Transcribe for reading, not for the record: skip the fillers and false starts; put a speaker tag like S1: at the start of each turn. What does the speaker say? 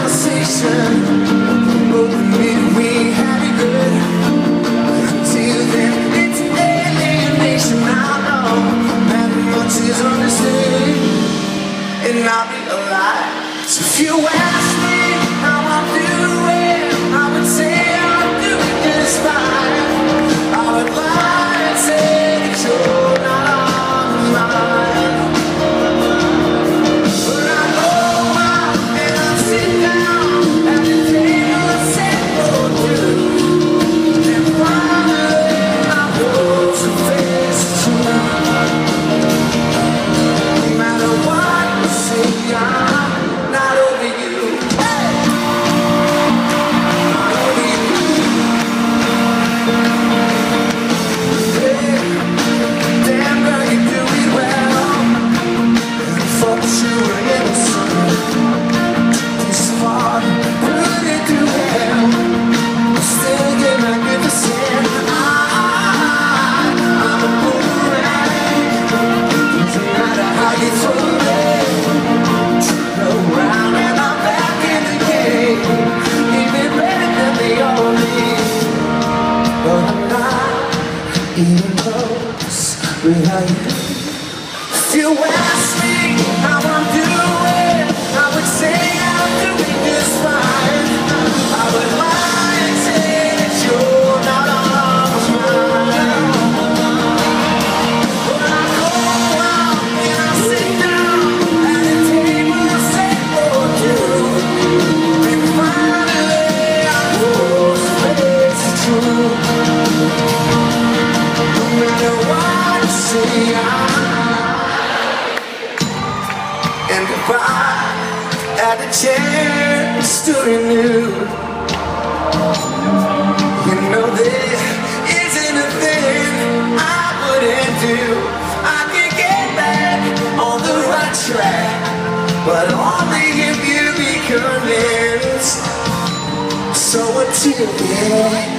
S1: conversation. We had it good. Until then, it's alienation. I know that much is understood, and I'll be alive. So if you ask me how I'm doing, I would say I'm doing just fine. I would lie and say that you're not on my mind. But I go out and I sit down at the table and say what to do. And finally I know to face the truth. No matter what you say, I'm not over you. Not over you. Damn girl, you do it well. Thought you were innocent. This far, running through hell. Still get magnificent. I'm a boomerang. Doesn't matter how you throw it. Turn around and I'm back in the game. Even better than the old me. But I'm not even close without you. If you ask me how I'm doing, I would say I'm doing just fine. I would lie and say that you're not on my mind. But I go out and I sit down at a table and say what to do. And finally I know to face the truth. No matter what you say, and if I had the chance to renew, you know there isn't a thing I wouldn't do. I can get back on the right track, but only if you be convinced. So until then,